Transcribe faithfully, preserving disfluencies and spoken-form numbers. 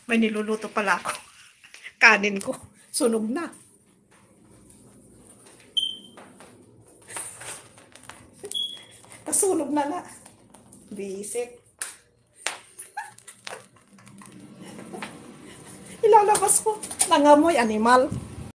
May niluluto pala ako. Kanin ko. Sunog na. Nasunog na na. Bisik. Ilalabas ko. Nangamoy animal.